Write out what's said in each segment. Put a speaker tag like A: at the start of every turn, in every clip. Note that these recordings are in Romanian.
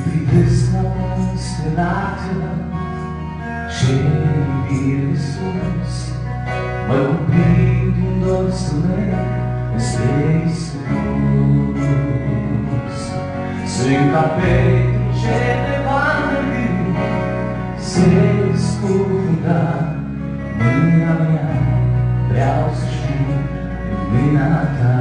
A: Privesc la constelată ce iubire de sus, mă cuprind un dor străin despre Iisus. Sunt ca pentru ce ne va nări, se scufunda mâna mea, vreau să știu mâna ta,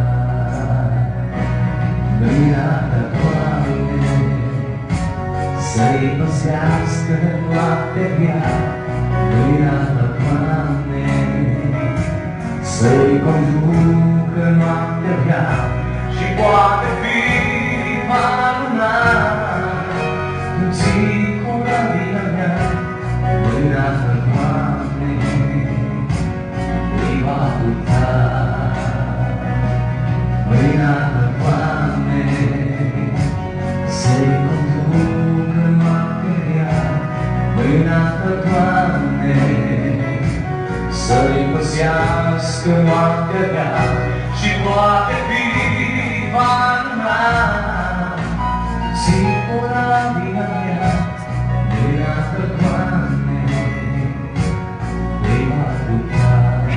A: mâna ta, Doamne, să-i păsească noaptea grea, mâna ta, Doamne, să-i conducă noaptea grea și poate fi va luna, cum ții corabia mea, mâna ta, Doamne, îi va putea, mâna ta, Doamne, să-i conducă noaptea grea, mâna ta, Doamne, să-i păsească noaptea grea și poate fi va luna, ții corabia mea, mâna ta, Doamne, îi va putea.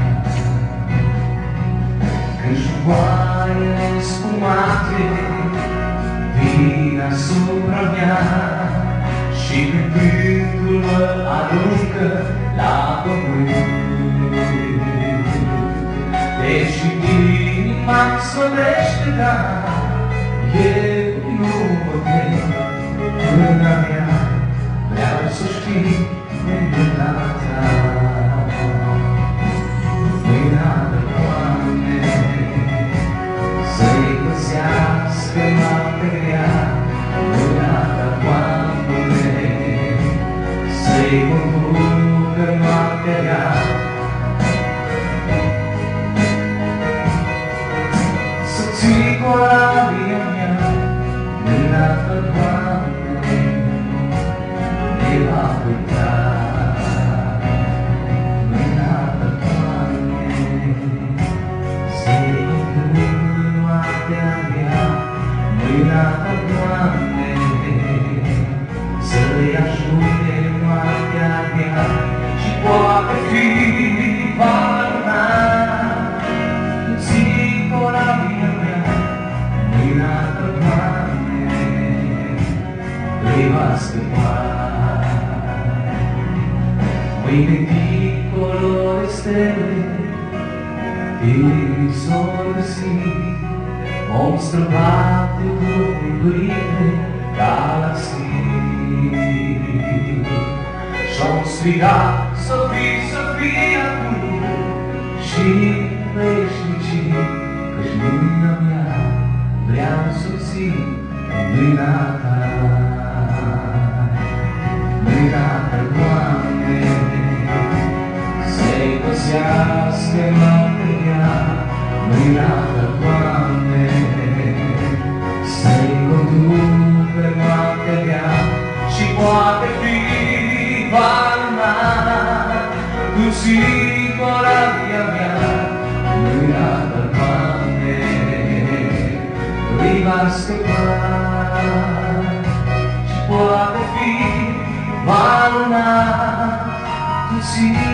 A: Când șuvoaiele spumate vin asupra mea și când vântul mă aruncă la pământ, deși inima-mi slăbește, dar eu nu mă tem, mâna mea vreau să știi mâna ta, mâna ta, Doamne, să-i păsească noaptea grea, mâna ta, Doamne, să-i conducă noaptea grea. Să ții corabia mea, mâna ta, Doamne, ne va putea, mâna ta, Doamne, să-i conducă noaptea grea, mâna ta, Doamne, să-i ajute noaptea grea și poate fi va luna, ții corabia mea, mâna ta, Doamne, îi va scăpa. Mâine dincolo de stele, din s-o găsi, vom străbate grupurile galaxii și-om striga să fii acum și veșnicii, căci mâna mea vreau să ții mâna ta, mâna ta, Doamne, să-i păsească noaptea grea, mâna ta, Doamne, să-i conducă noaptea grea și poate fi va luna, tu ții corabia mea, mâna ta, Doamne, îi va scăpa și poate fi va luna, tu ții